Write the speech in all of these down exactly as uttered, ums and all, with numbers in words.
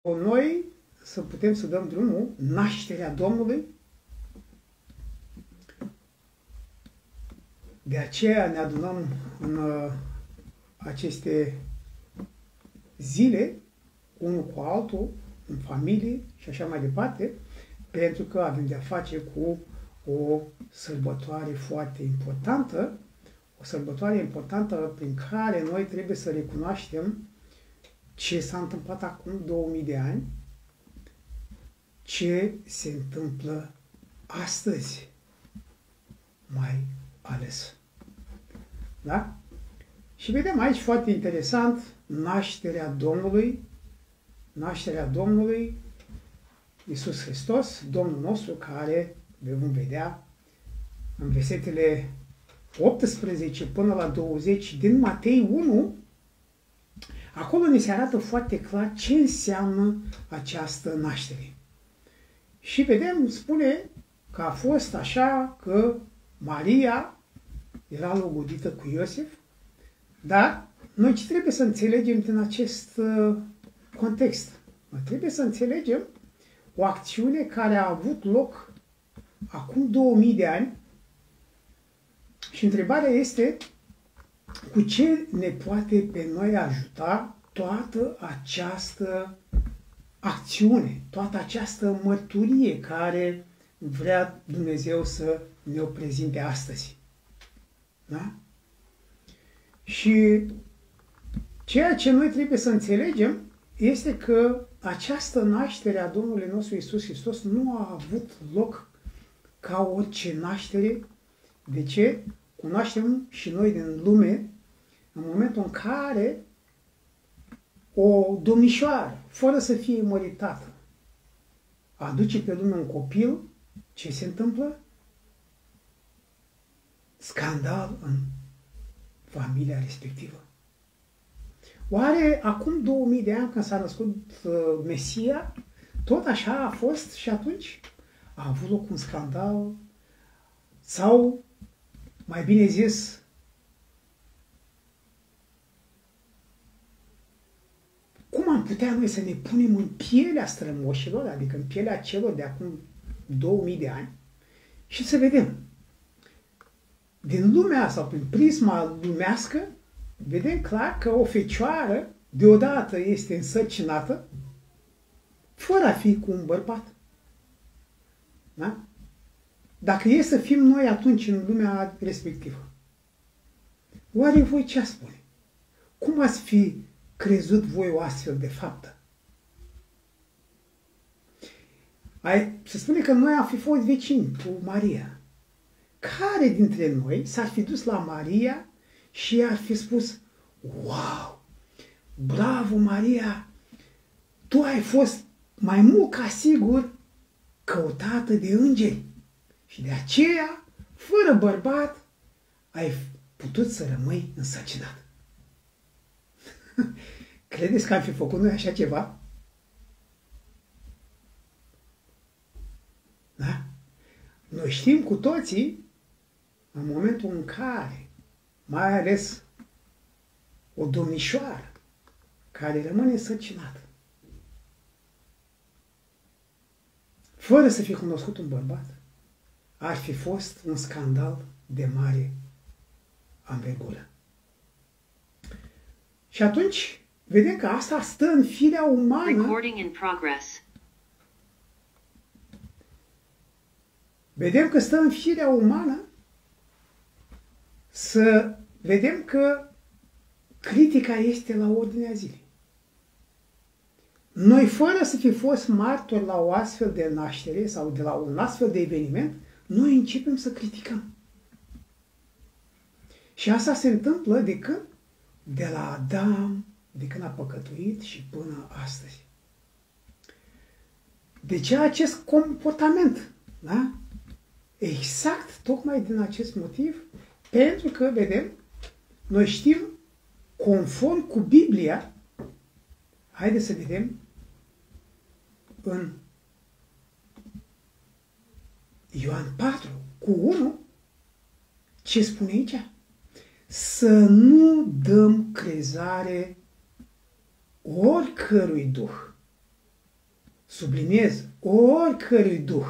noi să putem să dăm drumul nașterea Domnului. De aceea ne adunăm în uh, aceste zile, unul cu altul, în familie și așa mai departe, pentru că avem de-a face cu o sărbătoare foarte importantă, o sărbătoare importantă prin care noi trebuie să recunoaștem ce s-a întâmplat acum două mii de ani, ce se întâmplă astăzi, mai ales. Da? Și vedem aici foarte interesant nașterea Domnului, nașterea Domnului Iisus Hristos, Domnul nostru, care le vom vedea în versetele optsprezece până la douăzeci din Matei unu. Acolo ne se arată foarte clar ce înseamnă această naștere. Și vedem, spune că a fost așa că Maria era logodită cu Iosif, dar noi ce trebuie să înțelegem din acest uh, context? Noi trebuie să înțelegem o acțiune care a avut loc acum două mii de ani și întrebarea este cu ce ne poate pe noi ajuta toată această acțiune, toată această mărturie care vrea Dumnezeu să ne-o prezinte astăzi. Da? Și ceea ce noi trebuie să înțelegem este că această naștere a Domnului nostru Iisus Hristos nu a avut loc ca orice naștere. De ce? Cunoaștem și noi din lume în momentul în care o domnișoară, fără să fie măritată, aduce pe lume un copil, ce se întâmplă? Scandal în familia respectivă. Oare acum două mii de ani, când s-a născut uh, Mesia, tot așa a fost și atunci? A avut loc un scandal? Sau, mai bine zis, cum am putea noi să ne punem în pielea strămoșilor, adică în pielea celor de acum două mii de ani, și să vedem, din lumea sau prin prisma lumească, vedem clar că o fecioară deodată este însărcinată fără a fi cu un bărbat. Da? Dacă e să fim noi atunci în lumea respectivă, oare voi ce ați spune? Cum ați fi crezut voi o astfel de faptă? Ai, se spune că noi am fi fost vecini cu Maria. Care dintre noi s-ar fi dus la Maria și ar fi spus: wow, bravo Maria, tu ai fost mai mult ca sigur căutată de îngeri și de aceea, fără bărbat, ai putut să rămâi însărcinat. Credeți că am fi făcut noi așa ceva? Da? Noi știm cu toții, în momentul în care, mai ales o domnișoară care rămâne însărcinată, fără să fie cunoscut un bărbat, ar fi fost un scandal de mare anvergură. Și atunci vedem că asta stă în firea umană. Recording in progress. Vedem că stă în firea umană să vedem că critica este la ordinea zilei. Noi, fără să fi fost martori la o astfel de naștere sau de la un astfel de eveniment, noi începem să criticăm. Și asta se întâmplă de când? De la Adam, de când a păcătuit și până astăzi. De ce acest comportament? Da? Exact, tocmai din acest motiv, pentru că, vedem, noi știm, conform cu Biblia, haideți să vedem în Ioan patru, cu unu, ce spune aici? Să nu dăm crezare oricărui duh subliniez, oricărui duh.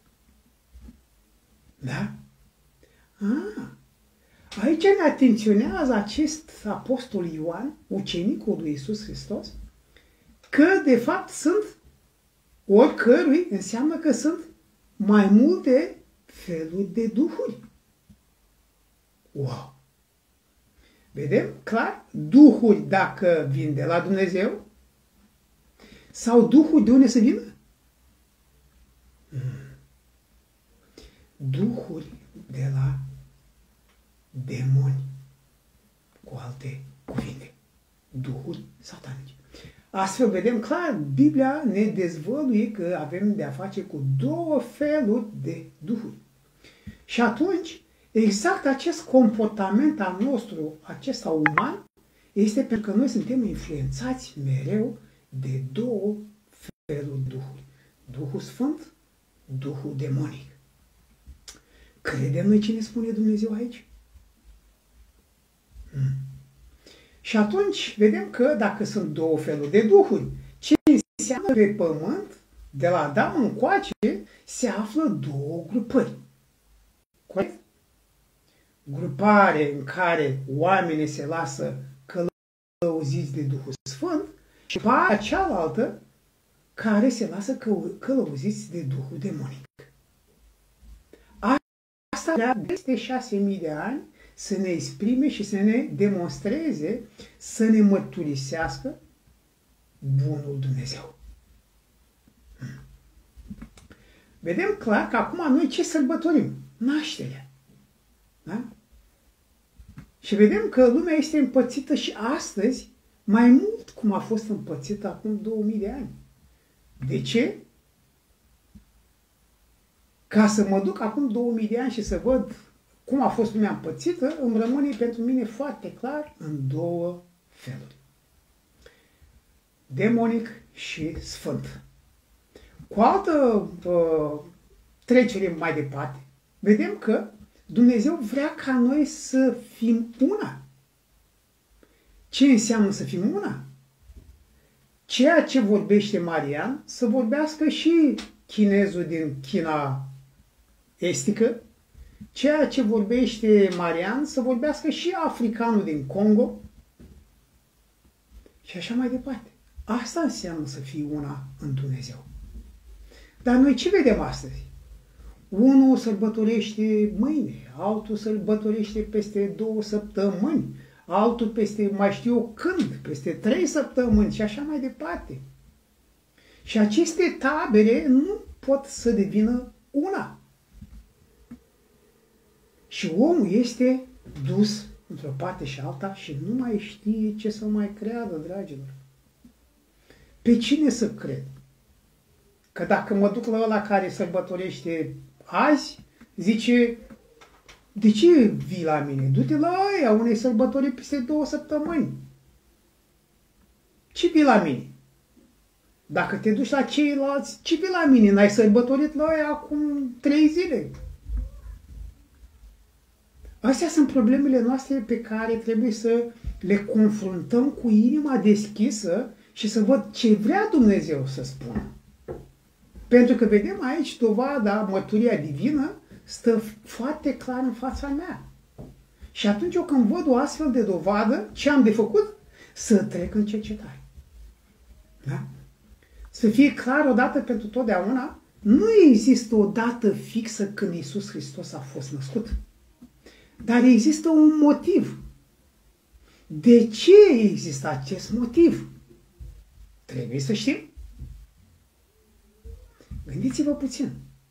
Da? Ah, aici ne atenționează acest apostol Ioan, ucenicul lui Iisus Hristos, că de fapt sunt oricărui, înseamnă că sunt mai multe feluri de duhuri. Wow! Vedem clar? Duhuri dacă vin de la Dumnezeu sau duhuri de unde să vină? Hmm. Duhuri de la demoni, cu alte cuvinte. Duhuri satanice. Astfel vedem clar, Biblia ne dezvăluie că avem de-a face cu două feluri de duhuri. Și atunci, exact acest comportament al nostru, acesta uman, este pentru că noi suntem influențați mereu de două feluri de duhuri. Duhul Sfânt, Duhul demonic. Credem noi ce ne spune Dumnezeu aici? Hmm. Și atunci vedem că dacă sunt două feluri de duhuri, ce înseamnă pe pământ, de la Adam încoace, se află două grupări. Corect? Grupare în care oamenii se lasă călăuziți de Duhul Sfânt și partea cealaltă care se lasă călăuziți de Duhul demonic. Asta vrea peste șase mii de ani să ne exprime și să ne demonstreze, să ne mărturisească bunul Dumnezeu. Hmm. Vedem clar că acum noi ce sărbătorim? Nașterea. Da? Și vedem că lumea este împărțită și astăzi mai mult cum a fost împărțită acum două mii de ani. De ce? Ca să mă duc acum două mii de ani și să văd cum a fost lumea împărțită, îmi rămâne pentru mine foarte clar în două feluri. Demonic și sfânt. Cu altă uh, trecere mai departe, vedem că Dumnezeu vrea ca noi să fim una. Ce înseamnă să fim una? Ceea ce vorbește Marian, să vorbească și chinezul din China estică, ceea ce vorbește Marian, să vorbească și africanul din Congo și așa mai departe. Asta înseamnă să fii una în Dumnezeu. Dar noi ce vedem astăzi? Unul sărbătorește mâine, altul sărbătorește peste două săptămâni, altul peste mai știu eu când, peste trei săptămâni și așa mai departe. Și aceste tabere nu pot să devină una. Și omul este dus într-o parte și alta și nu mai știe ce să mai creadă, dragilor. Pe cine să cred? Că dacă mă duc la ăla care sărbătorește azi, zice, de ce vii la mine? Du-te la aia, unei sărbători peste două săptămâni. Ce vii la mine? Dacă te duci la ceilalți, ce vii la mine? N-ai sărbătorit la aia acum trei zile. Astea sunt problemele noastre pe care trebuie să le confruntăm cu inima deschisă și să văd ce vrea Dumnezeu să spună. Pentru că vedem aici dovada, mărturia divină, stă foarte clar în fața mea. Și atunci eu când văd o astfel de dovadă, ce am de făcut? Să trec în cercetare. Da? Să fie clar odată pentru totdeauna, nu există o dată fixă când Iisus Hristos a fost născut. Dar există un motiv. De ce există acest motiv? Trebuie să știm. Gândiți-vă puțin.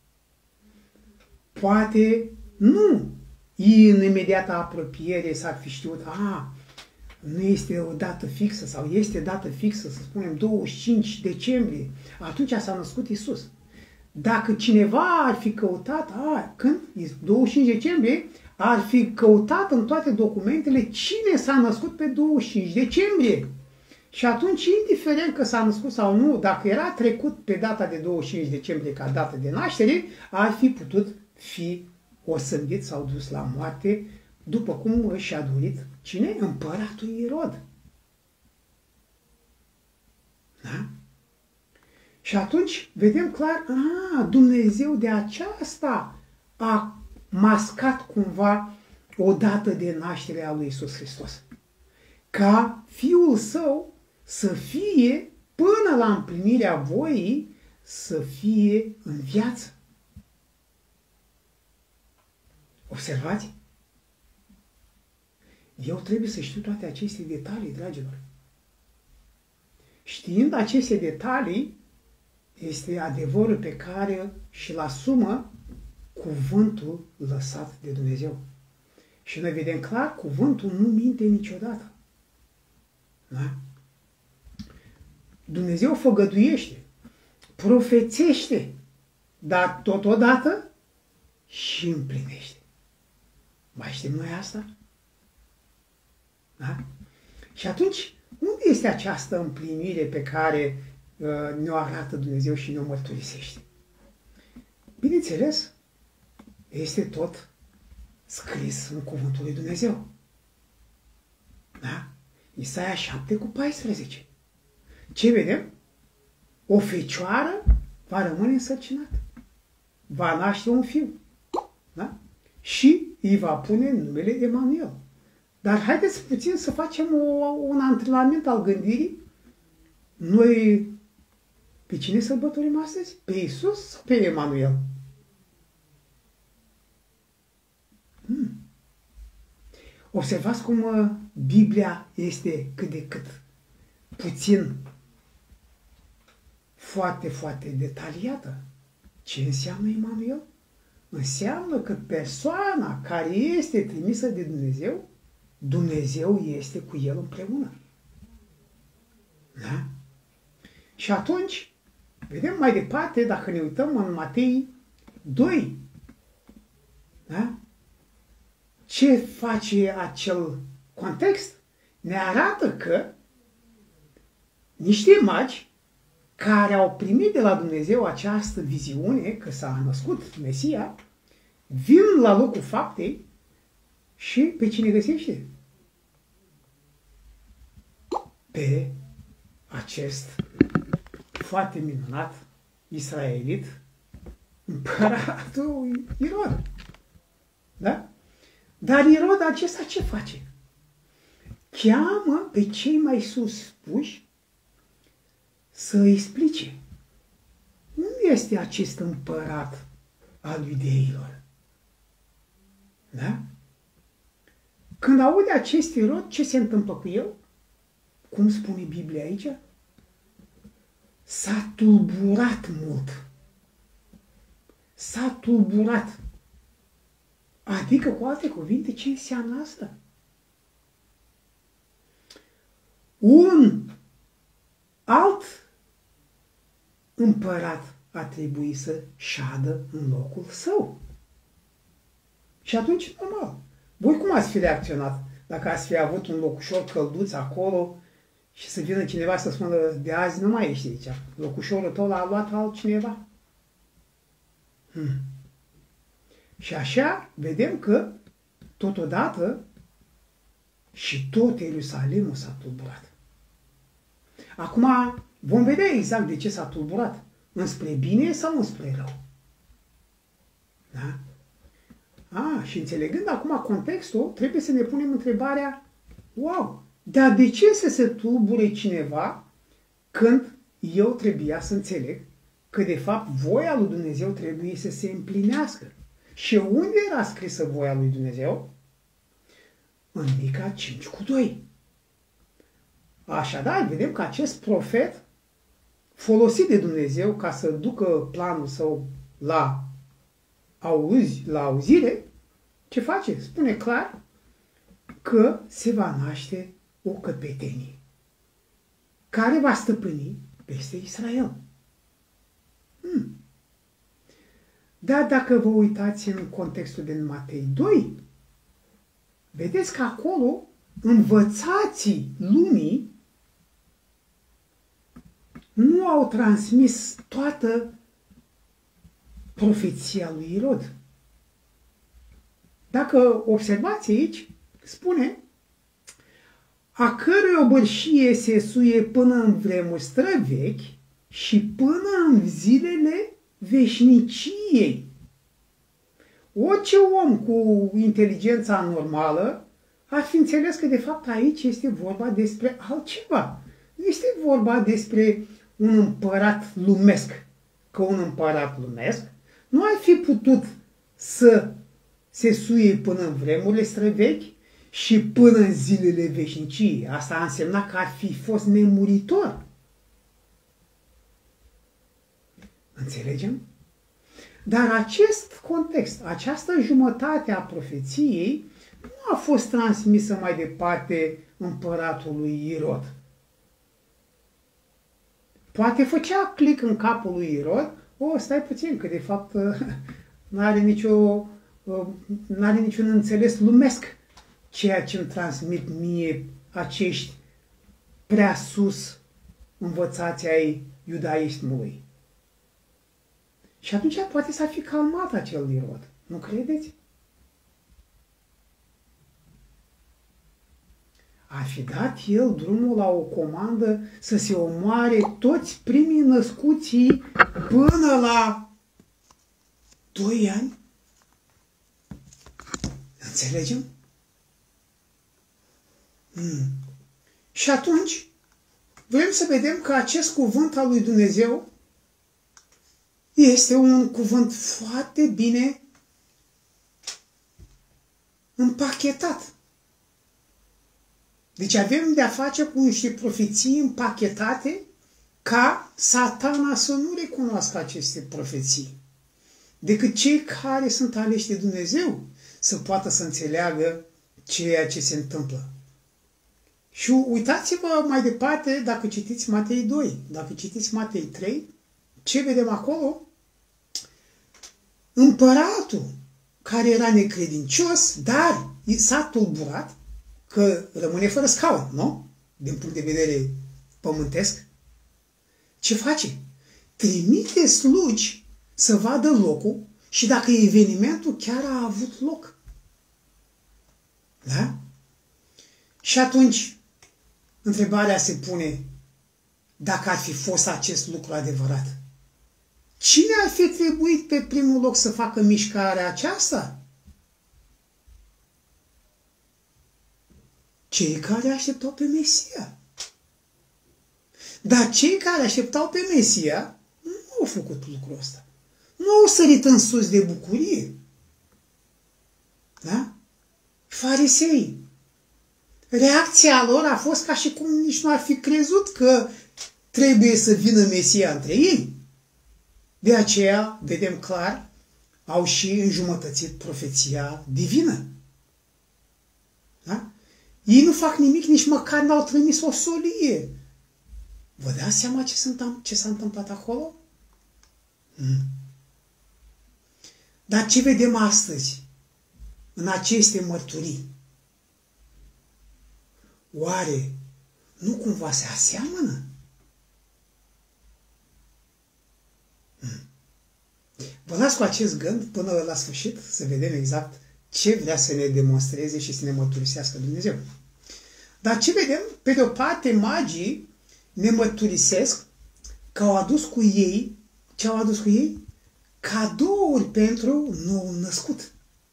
Poate nu în imediată apropiere s-ar fi știut, a, nu este o dată fixă sau este dată fixă, să spunem douăzeci și cinci decembrie, atunci s-a născut Iisus. Dacă cineva ar fi căutat, a, când? douăzeci și cinci decembrie, ar fi căutat în toate documentele cine s-a născut pe douăzeci și cinci decembrie. Și atunci, indiferent că s-a născut sau nu, dacă era trecut pe data de douăzeci și cinci decembrie ca dată de naștere, ar fi putut fi osândit sau dus la moarte, după cum și-a dorit cine? Împăratul Irod. Da? Și atunci vedem clar, a, Dumnezeu de aceasta a mascat cumva o dată de naștere a lui Iisus Hristos. Ca Fiul Său să fie, până la împlinirea voii, să fie în viață. Observați? Eu trebuie să știu toate aceste detalii, dragilor. Știind aceste detalii, este adevărul pe care și-l asumă cuvântul lăsat de Dumnezeu. Și noi vedem clar, cuvântul nu minte niciodată. Da? Dumnezeu făgăduiește, profețește, dar totodată și împlinește. Mai știm noi asta? Da? Și atunci, unde este această împlinire pe care uh, ne-o arată Dumnezeu și ne-o mărturisește? Bineînțeles, este tot scris în cuvântul lui Dumnezeu. Da? Isaia șapte cu paisprezece. Ce vedem? O fecioară va rămâne însărcinată. Va naște un fiu. Da? Și îi va pune numele Emanuel. Dar haideți puțin să facem o, un antrenament al gândirii. Noi pe cine sărbătorim astăzi? Pe Iisus sau pe Emanuel? Hmm. Observați cum uh, Biblia este cât de cât puțin foarte, foarte detaliată. Ce înseamnă Emanuel? Înseamnă că persoana care este trimisă de Dumnezeu, Dumnezeu este cu el împreună. Da? Și atunci, vedem mai departe, dacă ne uităm în Matei doi, da? Ce face acel context? Ne arată că niște magi care au primit de la Dumnezeu această viziune că s-a născut Mesia, vin la locul faptei și pe cine găsește? Pe acest foarte minunat israelit, împăratul Irod. Da? Dar Irod acesta ce face? Cheamă pe cei mai suspuși să explice unde este acest împărat al iudeilor. Da? Când aude acest Irod, ce se întâmplă cu el? Cum spune Biblia aici? S-a tulburat mult. S-a tulburat. Adică, cu alte cuvinte, ce înseamnă asta? Un alt împărat a trebuit să șadă în locul său. Și atunci, normal, voi cum ați fi reacționat dacă ați fi avut un locușor călduț acolo și să vină cineva să spună de azi nu mai ești aici, locușorul tău l-a luat altcineva? Hmm. Și așa vedem că totodată și tot Ierusalimul s-a tulburat. Acum vom vedea exact de ce s-a tulburat. Înspre bine sau înspre rău? Da? A, și înțelegând acum contextul, trebuie să ne punem întrebarea, wow, dar de ce să se tulbure cineva când eu trebuia să înțeleg că de fapt voia lui Dumnezeu trebuie să se împlinească? Și unde era scrisă voia lui Dumnezeu? În Mica cinci cu doi. Așadar, vedem că acest profet, folosit de Dumnezeu ca să ducă planul său la, auzi, la auzire, ce face? Spune clar că se va naște o căpetenie care va stăpâni peste Israel. Hmm. Dar dacă vă uitați în contextul din Matei doi, vedeți că acolo învățații lumii nu au transmis toată profeția lui Irod. Dacă observați aici, spune a cărui obârșie se suie până în vremuri străvechi și până în zilele veșniciei. Orice om cu inteligența normală ar fi înțeles că de fapt aici este vorba despre altceva. Nu este vorba despre un împărat lumesc. Că un împărat lumesc nu ar fi putut să se suie până în vremurile străvechi și până în zilele veșniciei. Asta a însemnat că ar fi fost nemuritor. Înțelegem? Dar acest context, această jumătate a profeției nu a fost transmisă mai departe împăratului Irod. Poate făcea click în capul lui Irod, o, stai puțin, că de fapt nu are nicio, n-are niciun înțeles lumesc ceea ce îmi transmit mie acești prea sus învățați ai iudaismului. Și atunci poate s-ar fi calmat acel Irod. Nu credeți? Ar fi dat el drumul la o comandă să se omoare toți primii născuții până la doi ani? Înțelegem? Hmm. Și atunci vrem să vedem că acest cuvânt al lui Dumnezeu este un cuvânt foarte bine împachetat. Deci avem de-a face cu niște profeții împachetate ca Satana să nu recunoască aceste profeții, decât cei care sunt aleși de Dumnezeu să poată să înțeleagă ceea ce se întâmplă. Și uitați-vă mai departe, dacă citiți Matei doi, dacă citiți Matei trei, ce vedem acolo? Împăratul care era necredincios, dar s-a tulburat, că rămâne fără scaun, nu? Din punct de vedere pământesc. Ce face? Trimite slugi să vadă locul și dacă evenimentul chiar a avut loc. Da? Și atunci, întrebarea se pune, dacă ar fi fost acest lucru adevărat, cine ar fi trebuit pe primul loc să facă mișcarea aceasta? Cei care așteptau pe Mesia. Dar cei care așteptau pe Mesia nu au făcut lucrul ăsta. Nu au sărit în sus de bucurie. Da? Farisei. Reacția lor a fost ca și cum nici nu ar fi crezut că trebuie să vină Mesia între ei. De aceea, vedem clar, au și înjumătățit profeția divină. Da? Ei nu fac nimic, nici măcar n-au trimis o solie. Vă dați seama ce s-a întâmplat acolo? Hmm. Dar ce vedem astăzi în aceste mărturii? Oare nu cumva se aseamănă? Hmm. Vă las cu acest gând până la sfârșit să vedem exact ce vrea să ne demonstreze și să ne mărturisească Dumnezeu. Dar ce vedem? Pe de o parte, magii ne mărturisesc că au adus cu ei, ce au adus cu ei? Cadouri pentru nou născut.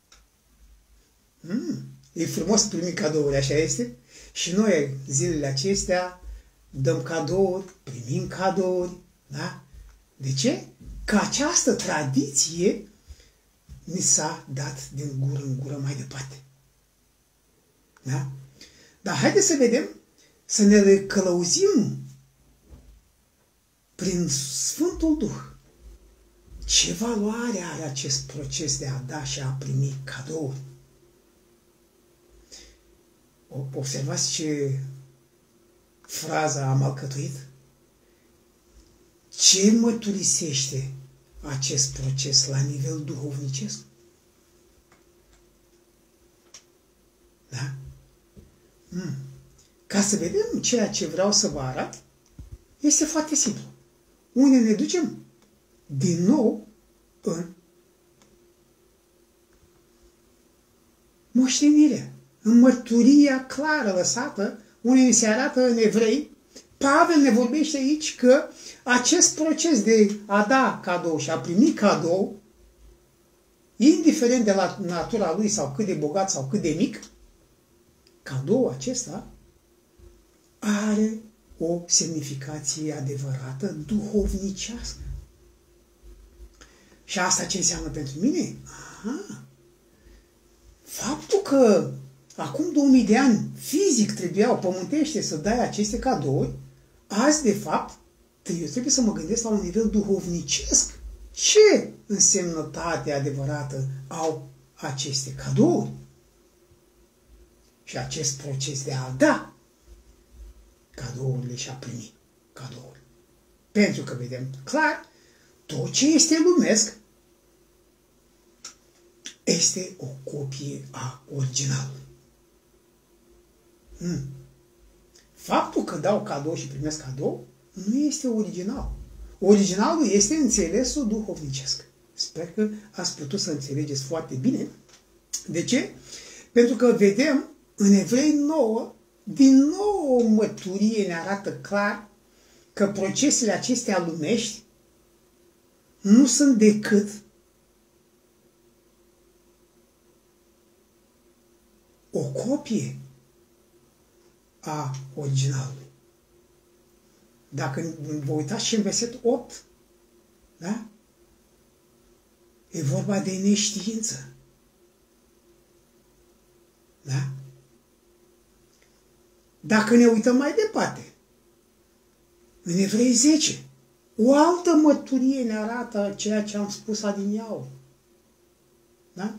Hmm. E frumos să primim cadouri, așa este? Și noi, zilele acestea, dăm cadouri, primim cadouri, da? De ce? Că această tradiție ni s-a dat din gură în gură mai departe. Da? Dar haideți să vedem, să ne călăuzim prin Sfântul Duh. Ce valoare are acest proces de a da și a primi cadouri? Observați ce frază am alcătuit? Ce mărturisește acest proces la nivel duhovnicesc? Da? Hmm. Ca să vedem ceea ce vreau să vă arăt, este foarte simplu. Unde ne ducem? Din nou în moștenirea, în mărturia clară lăsată, unde se arată în Evrei Pavel ne vorbește aici că acest proces de a da cadou și a primi cadou, indiferent de la natura lui sau cât de bogat sau cât de mic, cadou acesta are o semnificație adevărată, duhovnicească. Și asta ce înseamnă pentru mine? Aha. Faptul că acum două mii de ani fizic trebuiau pământește să dai aceste cadouri, azi de fapt eu trebuie să mă gândesc la un nivel duhovnicesc. Ce însemnătate adevărată au aceste cadouri? Și acest proces de a da cadourile și a primi cadouri. Pentru că vedem clar, tot ce este lumesc este o copie a originalului. Hmm. Faptul că dau cadou și primesc cadou nu este original. Originalul este înțelesul duhovnicesc. Sper că ați putut să înțelegeți foarte bine. De ce? Pentru că vedem în Evrei nouă, din nou o mărturie ne arată clar că procesele acestea lumești nu sunt decât o copie a originalului. Dacă vă uitați și în versetul opt, da? E vorba de neștiință. Da? Dacă ne uităm mai departe, în Evrei zece, o altă mărturie ne arată ceea ce am spus adineauri. Da?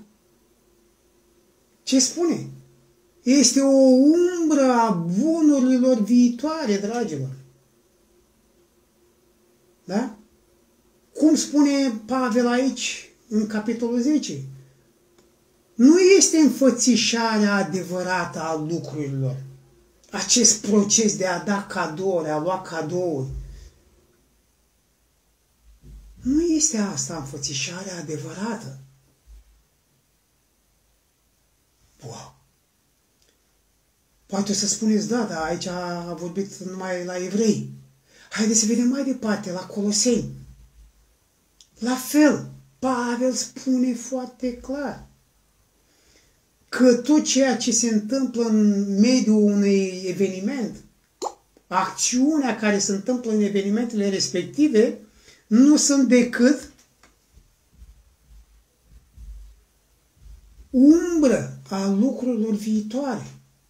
Ce spune? Este o umbră a bunurilor viitoare, dragilor. Da? Cum spune Pavel aici, în capitolul zece? Nu este înfățișarea adevărată a lucrurilor. Acest proces de a da cadouri, a lua cadouri. Nu este asta înfățișarea adevărată. Wow! Poate o să spuneți, da, dar aici a vorbit numai la evrei. Haideți să vedem mai departe, la Coloseni. La fel, Pavel spune foarte clar că tot ceea ce se întâmplă în mediul unui eveniment, acțiunea care se întâmplă în evenimentele respective, nu sunt decât umbră a lucrurilor viitoare.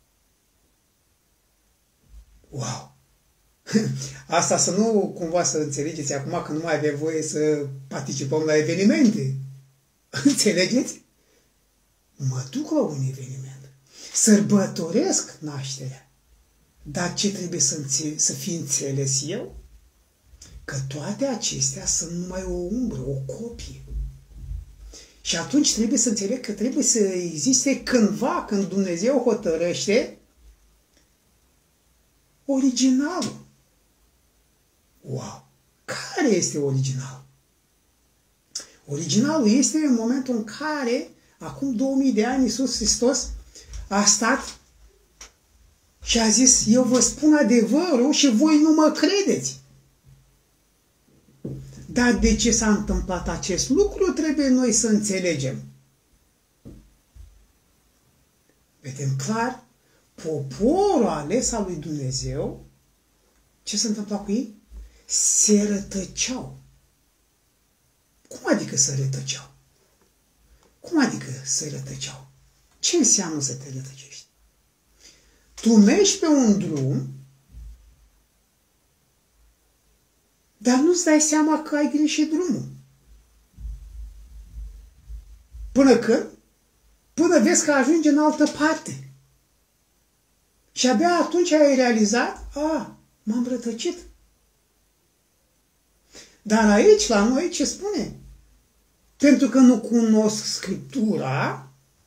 Wow! Asta să nu cumva să înțelegeți acum că nu mai avem voie să participăm la evenimente. Înțelegeți? Mă duc la un eveniment. Sărbătoresc nașterea. Dar ce trebuie să, să fi înțeles eu? Că toate acestea sunt numai o umbră, o copie. Și atunci trebuie să înțeleg că trebuie să existe cândva, când Dumnezeu hotărăște, originalul. Wow! Care este originalul? Originalul este în momentul în care, acum două mii de ani, Iisus Hristos a stat și a zis, eu vă spun adevărul și voi nu mă credeți. Dar de ce s-a întâmplat acest lucru, trebuie noi să înțelegem. Vedem clar, poporul ales al lui Dumnezeu, ce se întâmpla cu ei? Se rătăceau. Cum adică se rătăceau? Cum adică se rătăceau? Ce înseamnă să te rătăcești? Tu mergi pe un drum, dar nu-ți dai seama că ai greșit drumul. Până când? Până vezi că ajungi în altă parte. Și abia atunci ai realizat, a, m-am rătăcit. Dar aici, la noi, ce spune? Pentru că nu cunosc Scriptura,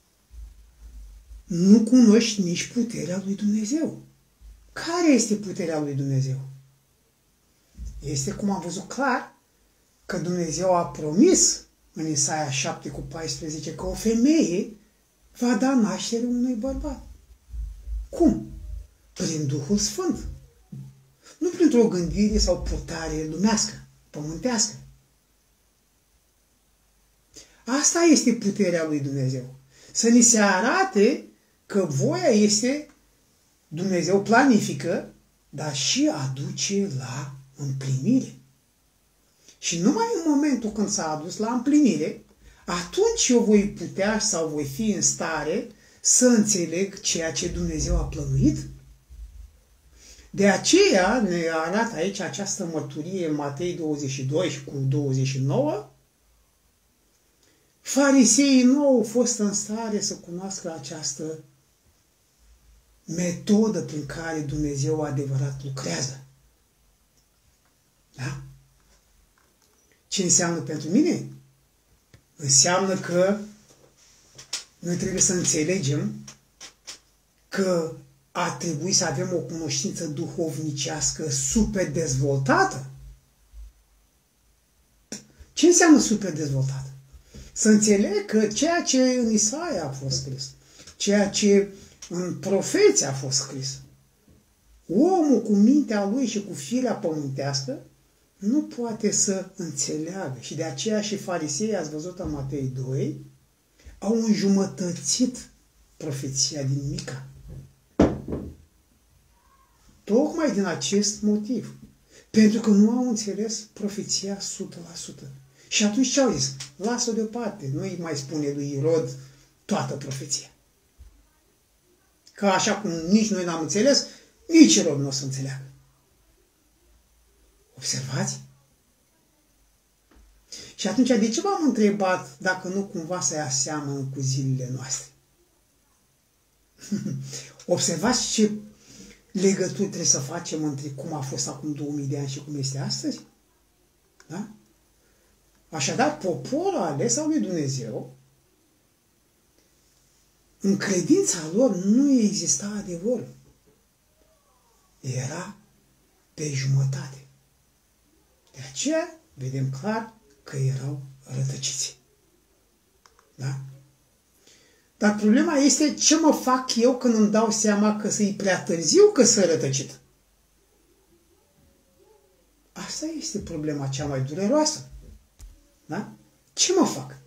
nu cunoști nici puterea lui Dumnezeu. Care este puterea lui Dumnezeu? Este, cum am văzut clar, că Dumnezeu a promis în Isaia șapte cu paisprezece că o femeie va da naștere unui bărbat. Cum? Prin Duhul Sfânt. Nu printr-o gândire sau purtare lumească, pământească. Asta este puterea lui Dumnezeu. Să ni se arate că voia este, Dumnezeu planifică, dar și aduce la împlinire. Și numai în momentul când s-a adus la împlinire, atunci eu voi putea sau voi fi în stare să înțeleg ceea ce Dumnezeu a plănuit. De aceea ne arată aici această mărturie în Matei douăzeci și doi cu douăzeci și nouă. Fariseii nu au fost în stare să cunoască această metodă prin care Dumnezeu adevărat lucrează. Da? Ce înseamnă pentru mine? Înseamnă că noi trebuie să înțelegem că ar trebui să avem o cunoștință duhovnicească super dezvoltată. Ce înseamnă super dezvoltată? Să înțeleg că ceea ce în Isaia a fost scris, ceea ce în profeți a fost scris, omul cu mintea lui și cu firea pământească nu poate să înțeleagă. Și de aceea și fariseii, ați văzut în Matei doi, au înjumătățit profeția din Mica. Tocmai din acest motiv. Pentru că nu au înțeles profeția o sută la sută. Și atunci ce au zis? Lasă-o deoparte. Nu-i mai spune lui Irod toată profeția. Că așa cum nici noi n-am înțeles, nici Irod nu o să înțeleagă. Observați? Și atunci, de ce v-am întrebat dacă nu cumva să ia seamănă cu zilele noastre? Observați ce legături trebuie să facem între cum a fost acum două mii de ani și cum este astăzi? Da? Așadar, poporul ales al lui Dumnezeu, în credința lor nu exista adevărul. Era pe jumătate. De aceea, vedem clar că erau rătăciți. Da? Dar problema este ce mă fac eu când îmi dau seama că să-i prea târziu că sunt rătăcit. Asta este problema cea mai dureroasă. Da? Ce mă fac?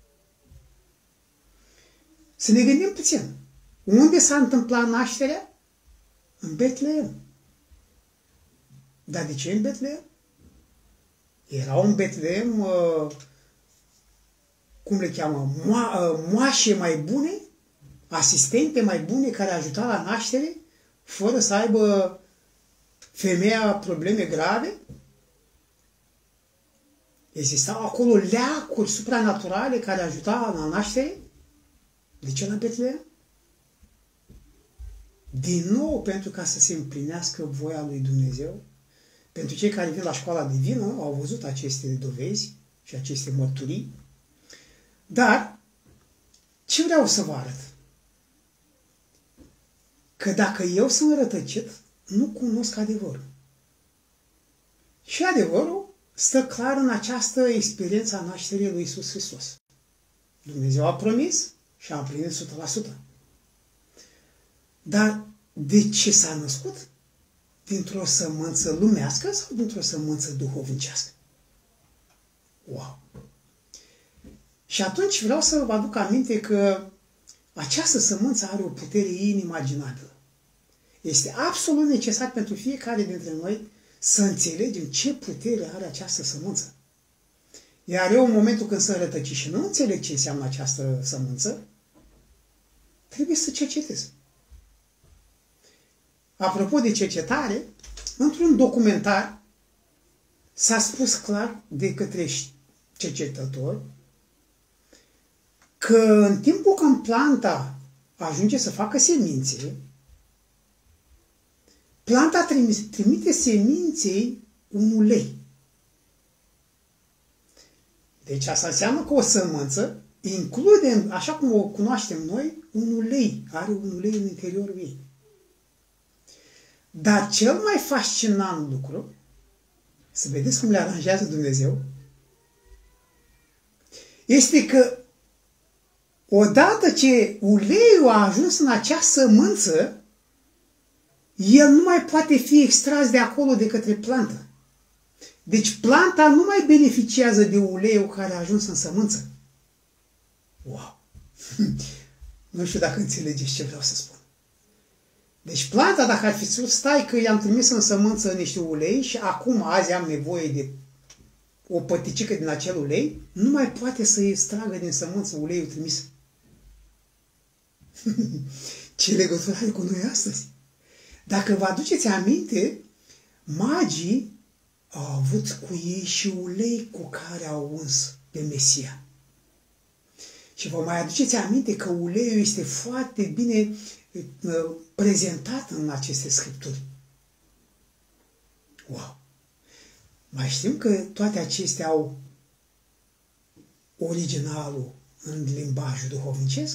Să ne gândim puțin. Unde s-a întâmplat nașterea? În Betleem. Dar de ce în Betleem? Erau în Betleem, uh, cum le cheamă, mo- uh, moașe mai bune, asistente mai bune care ajutau la naștere, fără să aibă femeia probleme grave? Existau acolo leacuri supranaturale care ajutau la naștere? De ce la Betleem? Din nou, pentru ca să se împlinească voia lui Dumnezeu. Pentru cei care vin la școala divină, au văzut aceste dovezi și aceste mărturii. Dar, ce vreau să vă arăt? Că dacă eu sunt rătăcit, nu cunosc adevărul. Și adevărul stă clar în această experiență a nașterii lui Iisus Hristos. Dumnezeu a promis și a împlinit o sută la sută. Dar de ce s-a născut? Dintr-o sămânță lumească sau dintr-o sămânță duhovnicească? Wow! Și atunci vreau să vă aduc aminte că această sămânță are o putere inimaginabilă. Este absolut necesar pentru fiecare dintre noi să înțelegem ce putere are această sămânță. Iar eu, în momentul când sunt rătăcit și nu înțeleg ce înseamnă această sămânță, trebuie să cercetez. Apropo de cercetare, într-un documentar s-a spus clar de către cercetători că în timpul când planta ajunge să facă semințe, planta trimite seminței un ulei. Deci asta înseamnă că o sămânță include, așa cum o cunoaștem noi, un ulei. Are un ulei în interiorul ei. Dar cel mai fascinant lucru, să vedeți cum le aranjează Dumnezeu, este că odată ce uleiul a ajuns în acea sămânță, el nu mai poate fi extras de acolo de către plantă. Deci planta nu mai beneficiază de uleiul care a ajuns în sămânță. Wow! Nu știu dacă înțelegeți ce vreau să spun. Deci planta, dacă ar fi spus, stai că i-am trimis în sămânță niște ulei și acum, azi am nevoie de o păticică din acel ulei, nu mai poate să extragă din sămânță uleiul trimis. Ce legătură are cu noi astăzi? Dacă vă aduceți aminte, magii au avut cu ei și ulei cu care au uns pe Mesia. Și vă mai aduceți aminte că uleiul este foarte bine uh, prezentat în aceste scripturi. Wow! Mai știm că toate acestea au originalul în limbajul duhovnicesc?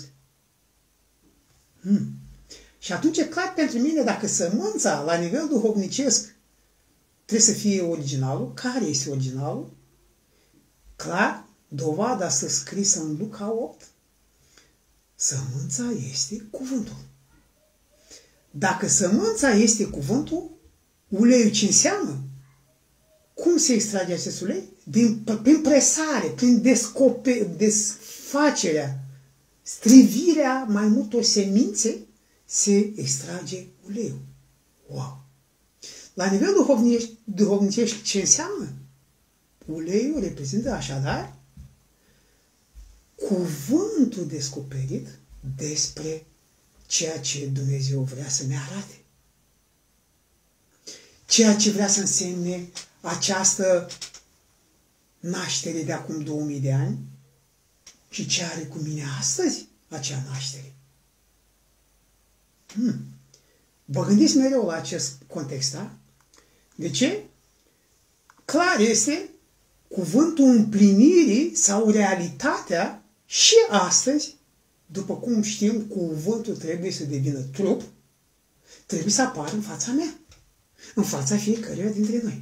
Hmm. Și atunci e clar pentru mine, dacă sămânța la nivel duhovnicesc trebuie să fie originalul, care este originalul? Clar, dovada să scrisă în Luca opt, sămânța este cuvântul. Dacă sămânța este cuvântul, uleiul ce înseamnă? Cum se extrage acest ulei? Din, prin presare, prin descope, desfacerea, strivirea mai multor semințe, se extrage uleiul. Wow! La nivel duhovnicesc, ce înseamnă? Uleiul reprezintă așadar cuvântul descoperit despre ceea ce Dumnezeu vrea să ne arate. Ceea ce vrea să însemne această naștere de acum două mii de ani și ce are cu mine astăzi acea naștere. Hmm. Vă gândiți mereu la acest context, da? De ce? Clar este cuvântul împlinirii sau realitatea și astăzi, după cum știm, cuvântul trebuie să devină trup, trebuie să apară în fața mea, în fața fiecăruia dintre noi.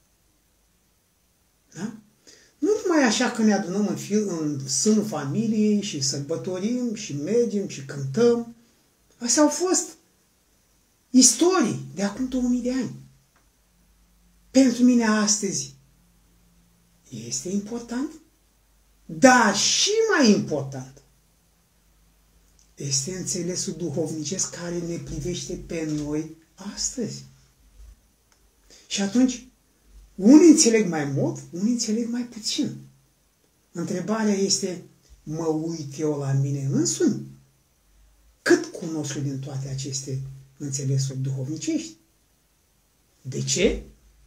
Da? Nu numai așa că ne adunăm în, fil, în sânul familiei și sărbătorim și mergem și cântăm. Astea au fost istorii de acum două mii de ani. Pentru mine astăzi este important, dar și mai important este înțelesul duhovnicesc care ne privește pe noi astăzi. Și atunci, unii înțeleg mai mult, unii înțeleg mai puțin. Întrebarea este, mă uit eu la mine însumi? Cât cunosc din toate aceste înțelesuri duhovnicești? De ce?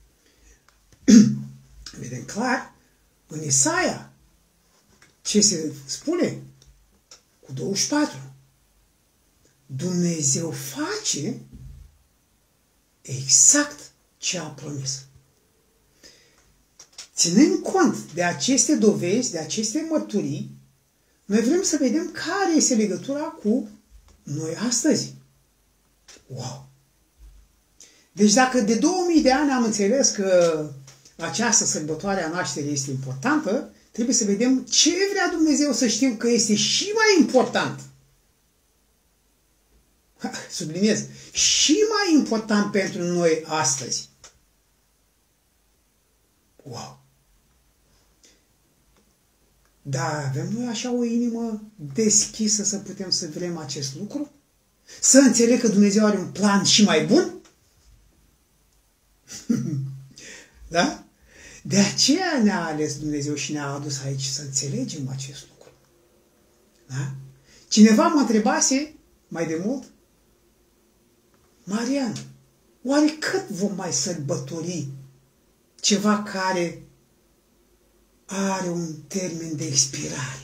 Vedem clar, în Isaia, ce se spune? Cu douăzeci și patru. Dumnezeu face exact ce a promis. Ținând cont de aceste dovezi, de aceste mărturii, noi vrem să vedem care este legătura cu noi astăzi. Wow! Deci dacă de două mii de ani am înțeles că această sărbătoare a nașterii este importantă, trebuie să vedem ce vrea Dumnezeu să știm că este și mai important. Subliniez. Și mai important pentru noi astăzi. Wow! Dar avem noi așa o inimă deschisă să putem să vrem acest lucru? Să înțeleg că Dumnezeu are un plan și mai bun? Da? De aceea ne-a ales Dumnezeu și ne-a adus aici să înțelegem acest lucru. Da? Cineva mă întrebase mai de mult, Marian, oare cât vom mai sărbători ceva care are un termen de expirare?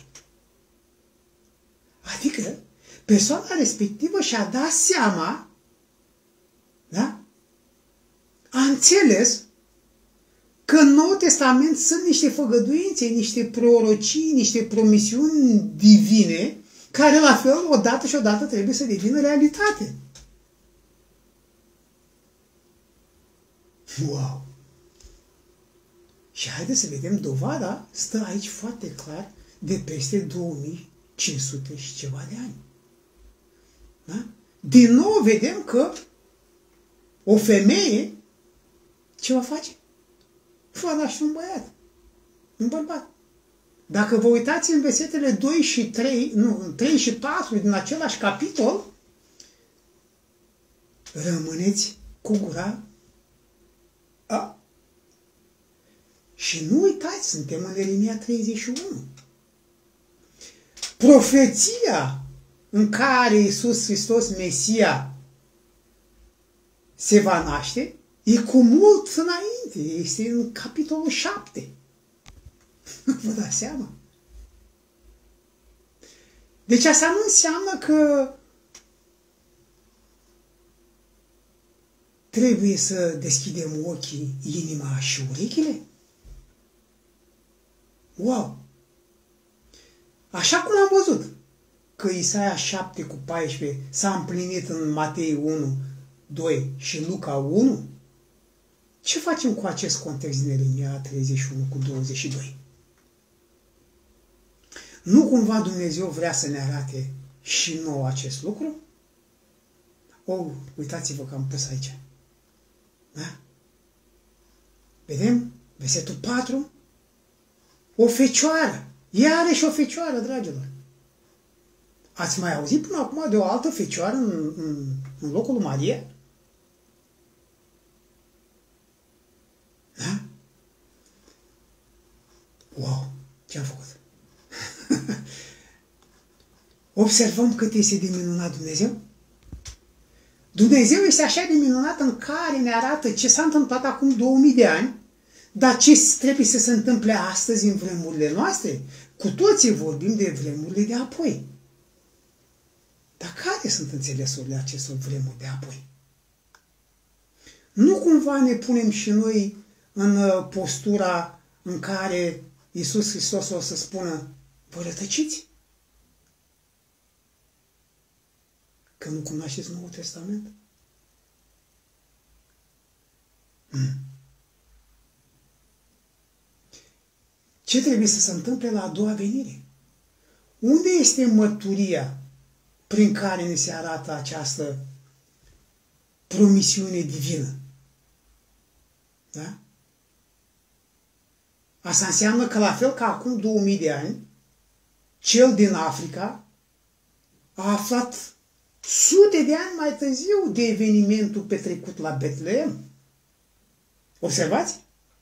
Adică persoana respectivă și-a dat seama, da? A înțeles că în Noul Testament sunt niște făgăduințe, niște prorocii, niște promisiuni divine, care la fel, odată și odată trebuie să devină realitate. Wow! Și haideți să vedem, dovada stă aici foarte clar de peste două mii cinci sute și ceva de ani. Da? Din nou vedem că O femeie, ce va face? Va naște un băiat, un bărbat. Dacă vă uitați în versetele doi și trei, nu, trei și patru din același capitol, rămâneți cu gura a. Și nu uitați, suntem în Ieremia treizeci și unu. Profeția în care Iisus Hristos, Mesia, se va naște, e cu mult înainte, este în capitolul șapte. Vă dați seama? Deci asta nu înseamnă că trebuie să deschidem ochii, inima și urechile? Wow! Așa cum am văzut că Isaia șapte cu paisprezece s-a împlinit în Matei unu, doi și Luca unu, ce facem cu acest context din Ieremia treizeci și unu cu douăzeci și doi? Nu cumva Dumnezeu vrea să ne arate și nouă acest lucru? Oh, uitați-vă că am pus aici. Da? Vedem? Versetul patru. O fecioară. Iarăși o fecioară, dragilor. Ați mai auzit până acum de o altă fecioară în, în, în locul lui Maria? Da? Wow! Ce am făcut? Observăm cât este de minunat Dumnezeu? Dumnezeu este așa de minunat în care ne arată ce s-a întâmplat acum două mii de ani, dar ce trebuie să se întâmple astăzi în vremurile noastre. Cu toții vorbim de vremurile de apoi. Dar care sunt înțelesurile acestor vremuri de apoi? Nu cumva ne punem și noi în postura în care Iisus Hristos o să spună: vă rătăciți? Că nu cunoașteți Noul Testament? Hmm. Ce trebuie să se întâmple la a doua venire? Unde este mărturia prin care ne se arată această promisiune divină? Da? Asta înseamnă că la fel ca acum două mii de ani, cel din Africa a aflat sute de ani mai târziu de evenimentul petrecut la Betleem. Observați?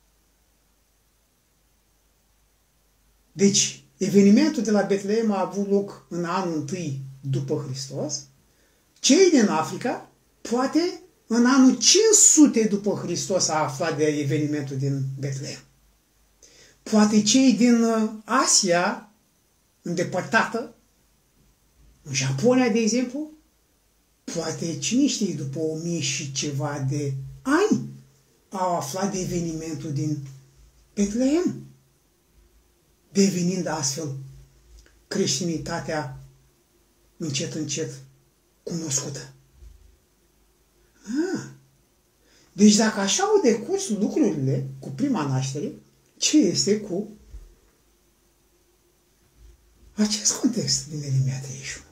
Deci, evenimentul de la Betleem a avut loc în anul întâi după Hristos. Cei din Africa, poate în anul cinci sute după Hristos a aflat de evenimentul din Betleem. Poate cei din Asia, îndepărtată, în Japonia, de exemplu, poate cine știe, după o mie și ceva de ani, au aflat de evenimentul din Betleem, devenind astfel creștinitatea încet, încet cunoscută. Ah. Deci dacă așa au decurs lucrurile cu prima naștere, ce este cu acest context din Ieremia treizeci și unu?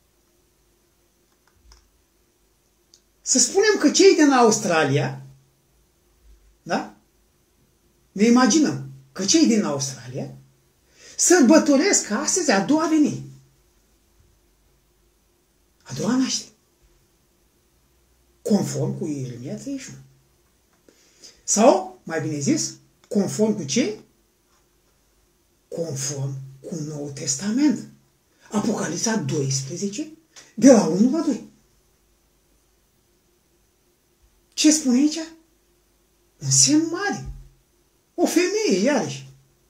Să spunem că cei din Australia, da? Ne imaginăm că cei din Australia sărbătoresc astăzi a doua venire. A doua naștere. Conform cu Ieremia treizeci și unu. Sau, mai bine zis, conform cu ce? Conform cu Noul Testament. Apocalipsa doisprezece, de la unu la doi. Ce spune aici? Un semn mare. O femeie, iarăși.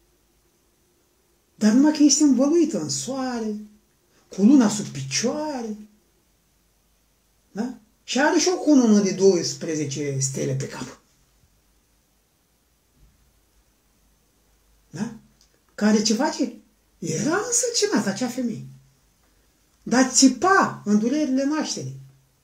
Dar numai că este învăluită în soare, cu luna sub picioare. Da? Și are și o cunună de douăsprezece stele pe cap. Da? Care ce face? Era însărcinată acea femeie. Dar țipa în durerile nașterii.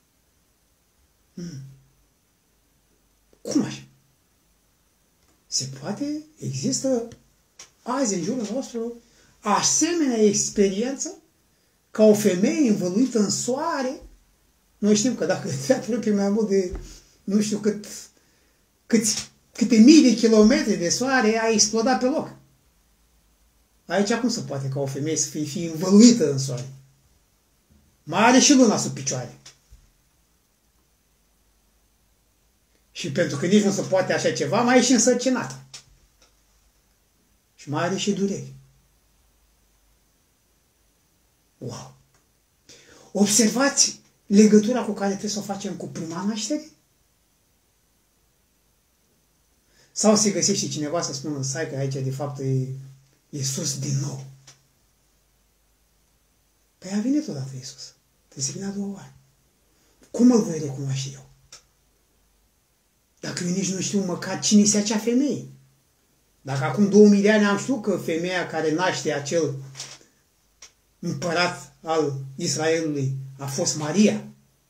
Hmm. Cum așa? Se poate? Există azi în jurul nostru asemenea experiență ca o femeie învăluită în soare? Noi știm că dacă te apropii mai mult de nu știu cât, câți, câte mii de kilometri de soare, a explodat pe loc. Aici cum se poate ca o femeie să fie, fie învăluită în soare? Mai are și luna sub picioare. Și pentru că nici nu se poate așa ceva, mai e și însărcinată. Și mai are și dureri. Wow! Observați legătura cu care trebuie să o facem cu prima naștere? Sau se găsește cineva să spună, stai că aici de fapt e Iisus din nou. Păi a venit odată Iisus. Trebuie să vină a doua oară. Cum îl voi recunoaște eu? Dacă eu nici nu știu măcar cine este acea femeie. Dacă acum două mii de ani am știut că femeia care naște acel împărat al Israelului a fost Maria.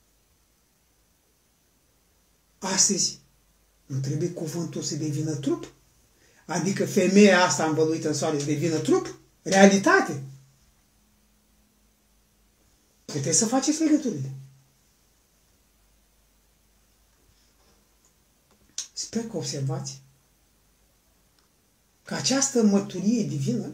Astăzi nu trebuie cuvântul să devină trup? Adică femeia asta învăluită în soare să devină trup? Realitate? Trebuie să faceți legăturile. Sper că observați că această mărturie divină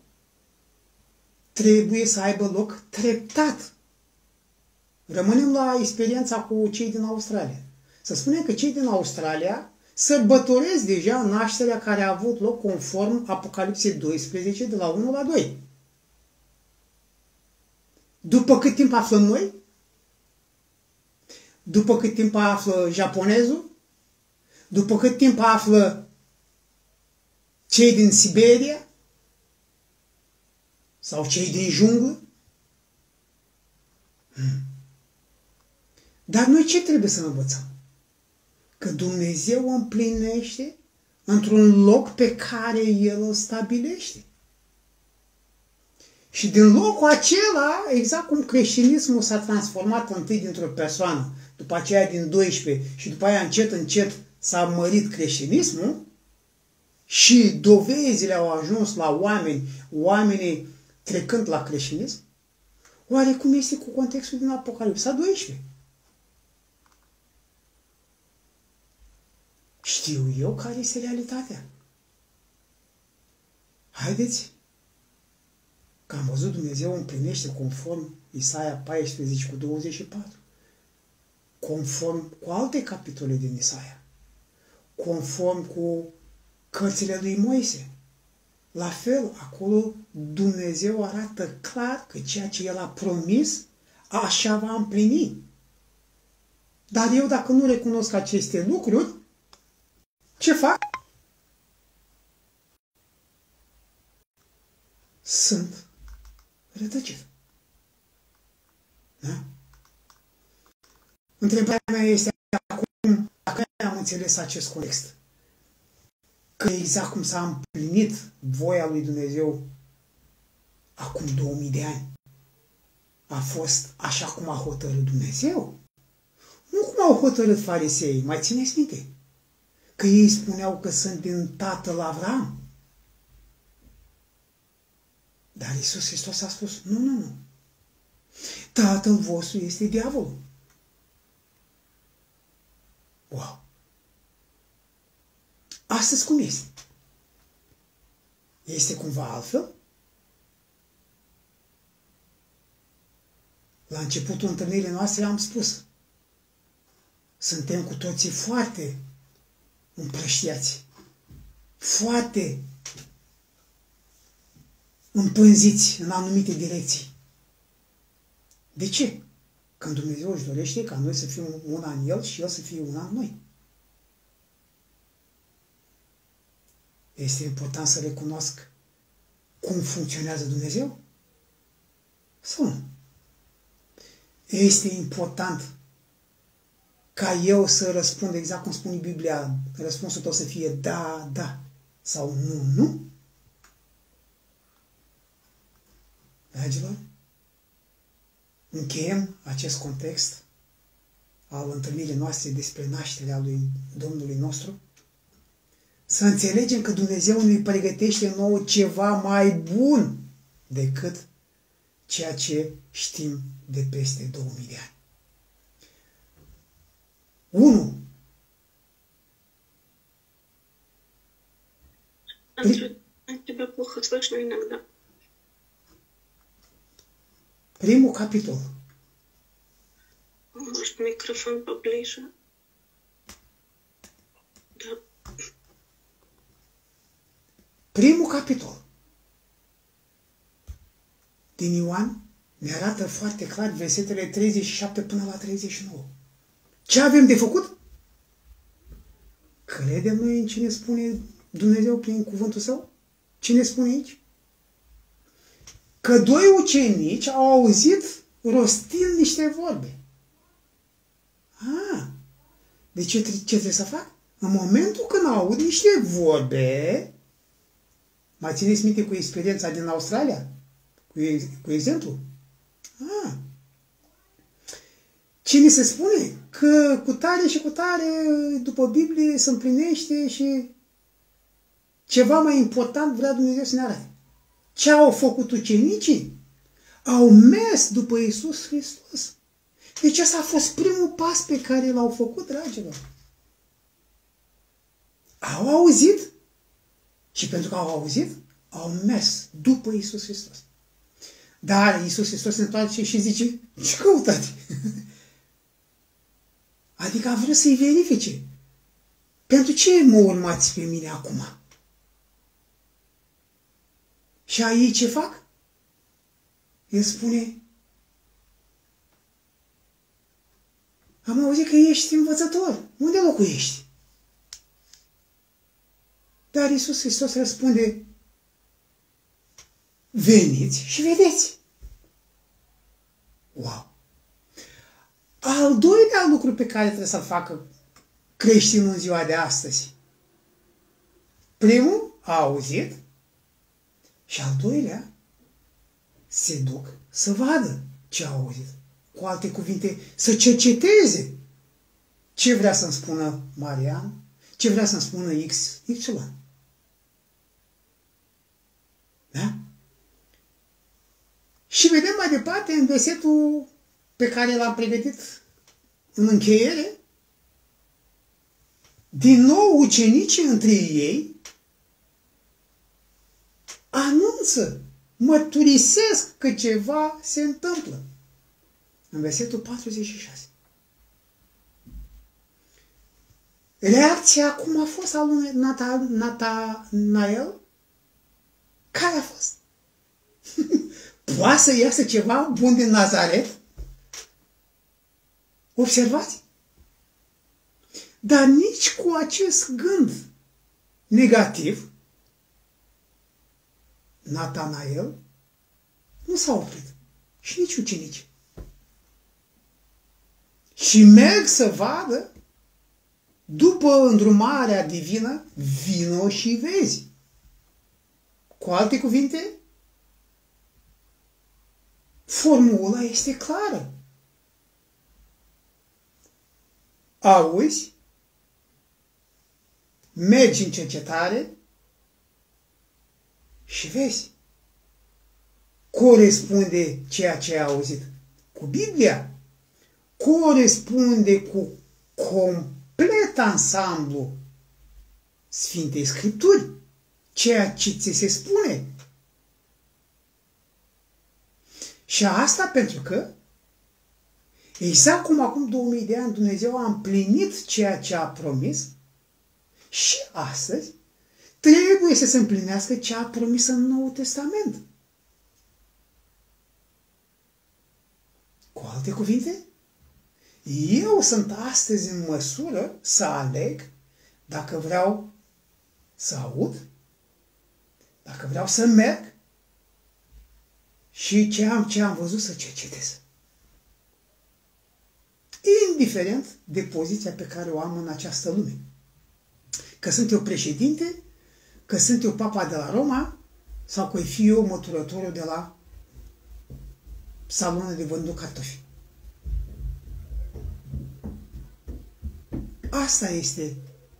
trebuie să aibă loc treptat. Rămânem la experiența cu cei din Australia. Să spunem că cei din Australia sărbătoresc deja nașterea care a avut loc conform Apocalipsei doisprezece de la unu la doi. După cât timp aflăm noi? După cât timp află japonezul? După cât timp află cei din Siberia? Sau cei din junglă? Hmm. Dar noi ce trebuie să învățăm? Că Dumnezeu o împlinește într-un loc pe care El îl stabilește. Și din locul acela, exact cum creștinismul s-a transformat întâi dintr-o persoană, după aceea din doisprezece și după aia încet, încet s-a mărit creștinismul și dovezile au ajuns la oameni, oamenii trecând la creștinism, oare cum este cu contextul din Apocalipsa doisprezece? Știu eu care este realitatea. Haideți că am văzut Dumnezeu împlinește conform Isaia paisprezece cu douăzeci și patru, conform cu alte capitole din Isaia, conform cu cărțile lui Moise. La fel, acolo Dumnezeu arată clar că ceea ce El a promis, așa va împlini. Dar eu, dacă nu recunosc aceste lucruri, ce fac? Sunt rătăcit. Da? Întrebarea mea este acum, dacă am înțeles acest context, că exact cum s-a împlinit voia lui Dumnezeu acum două mii de ani, a fost așa cum a hotărât Dumnezeu? Nu cum au hotărât fariseii, mai țineți minte? Că ei spuneau că sunt din tatăl Avram. Dar Iisus Hristos a spus, nu, nu, nu. Tatăl vostru este diavolul. Wow! Astăzi cum este? Este cumva altfel? La începutul întâlnirii noastre am spus, suntem cu toții foarte împrăștiați, foarte împânziți în anumite direcții. De ce? Când Dumnezeu își dorește ca noi să fim una în El și El să fie una în noi. Este important să recunosc cum funcționează Dumnezeu? Sau nu? Este important ca eu să răspund exact cum spune Biblia, răspunsul tău să fie da, da sau nu, nu? Dragilor, încheiem acest context al întâlnirii noastre despre nașterea lui Domnului nostru, să înțelegem că Dumnezeu ne pregătește nouă ceva mai bun decât ceea ce știm de peste două mii de ani. Unu, При... Тебя плохо слышно иногда. Primul capitol. Может, микрофон поближе? Да. Primul capitol din Ioan ne arată foarte clar versetele treizeci și șapte până la treizeci și nouă. Ce avem de făcut? Credem noi în cine spune Dumnezeu prin cuvântul Său? Ce ne spune aici? Că doi ucenici au auzit rostind niște vorbe. Ah, de ce, ce trebuie să fac? În momentul când aud niște vorbe, mai țineți minte cu experiența din Australia? Cu, cu exemplu? Ah. Cine se spune? Că cu tare și cu tare, după Biblie, se împlinește și ceva mai important vrea Dumnezeu să ne arate. Ce au făcut ucenicii? Au mers după Iisus Hristos. Deci ăsta a fost primul pas pe care l-au făcut, dragilor. Au auzit și pentru că au auzit, au mers după Iisus Hristos. Dar Iisus Hristos se întoarce și zice, ce căutați? Adică a vrut să-i verifice. Pentru ce mă urmați pe mine acum? Și aici ce fac? El spune, am auzit că ești învățător. Unde locuiești? Dar Iisus Hristos răspunde, veniți și vedeți. Wow! Al doilea lucru pe care trebuie să-l facă creștinul în ziua de astăzi. Primul, a auzit. Și al doilea, se duc să vadă ce au auzit. Cu alte cuvinte, să cerceteze ce vrea să-mi spună Marian, ce vrea să-mi spună X, Y. Da? Și vedem mai departe în versetul pe care l-am pregătit în încheiere, din nou ucenicii între ei anunță, mărturisesc că ceva se întâmplă. În versetul patruzeci și șase. Reacția cum a fost a lui Natanael? Care a fost? Poate să iasă ceva bun din Nazaret? Observați? Dar nici cu acest gând negativ, Natanael nu s-a oprit. Și nici ucenici. Și merg să vadă, după îndrumarea divină, vino și vezi. Cu alte cuvinte, formula este clară. Auzi, mergi în cercetare și vezi. Corespunde ceea ce ai auzit cu Biblia. Corespunde cu complet ansamblu Sfintei Scripturi. Ceea ce ți se spune. Și asta pentru că exact cum acum două mii de ani Dumnezeu a împlinit ceea ce a promis, și astăzi trebuie să se împlinească ce a promis în Noul Testament. Cu alte cuvinte, eu sunt astăzi în măsură să aleg dacă vreau să aud, dacă vreau să merg și ce am, ce am văzut să cercetez. Indiferent de poziția pe care o am în această lume. Că sunt eu președinte, că sunt eu papa de la Roma, sau că fiu eu măturătorul de la salonul de vândut cartofi. Asta este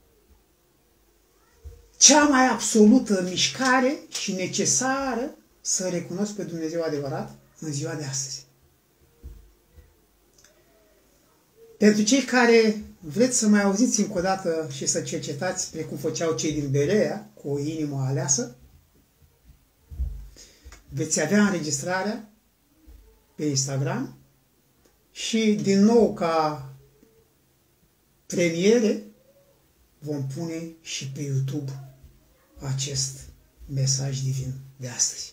cea mai absolută mișcare și necesară să recunosc pe Dumnezeu adevărat în ziua de astăzi. Pentru cei care vreți să mai auziți încă o dată și să cercetați precum făceau cei din Berea cu o inimă aleasă, veți avea înregistrarea pe Instagram și din nou ca premiere vom pune și pe YouTube acest mesaj divin de astăzi.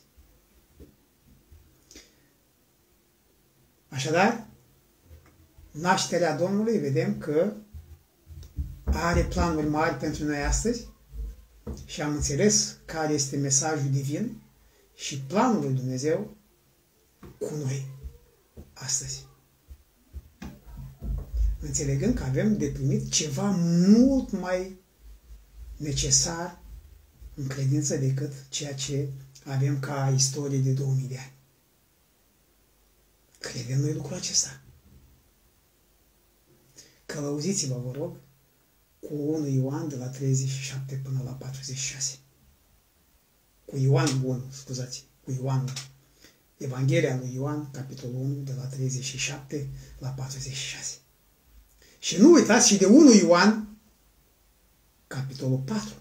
Așadar, nașterea Domnului, vedem că are planuri mari pentru noi astăzi și am înțeles care este mesajul divin și planul lui Dumnezeu cu noi astăzi. Înțelegând că avem de primit ceva mult mai necesar în credință decât ceea ce avem ca istorie de două mii de ani. Credem noi lucrul acesta. Călăuziți-vă, vă rog, cu unu Ioan de la treizeci și șapte până la patruzeci și șase. Cu Ioan unu, scuzați, cu Ioan, Evanghelia lui Ioan, capitolul unu, de la treizeci și șapte la patruzeci și șase. Și nu uitați și de unu Ioan, capitolul patru,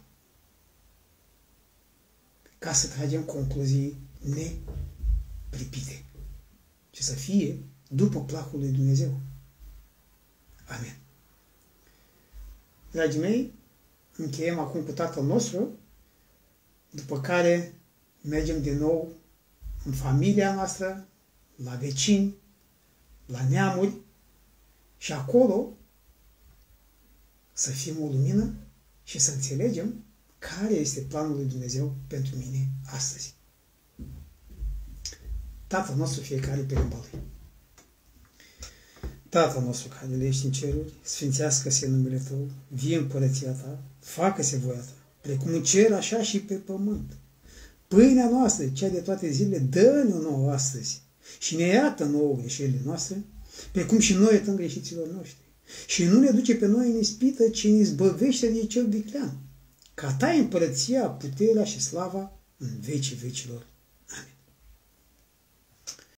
ca să tragem concluzii nepripite și să fie după placul lui Dumnezeu. Amen. Dragii mei, încheiem acum cu Tatăl nostru, după care mergem din nou în familia noastră, la vecini, la neamuri și acolo să fim o lumină și să înțelegem care este planul lui Dumnezeu pentru mine astăzi. Tatăl nostru, fiecare pe limba lui. Tatăl nostru care ești în ceruri, sfințească-se numele Tău, vie împărăția Ta, facă-se voia Ta, precum în cer, așa și pe pământ. Pâinea noastră, cea de toate zilele, dă-ne-o nouă astăzi și ne iartă nouă greșelile noastre, precum și noi iertăm greșiților noștri. Și nu ne duce pe noi în ispită, ci ne izbăvește de cel viclean. Ca Ta împărăția, puterea și slava în vecii vecilor.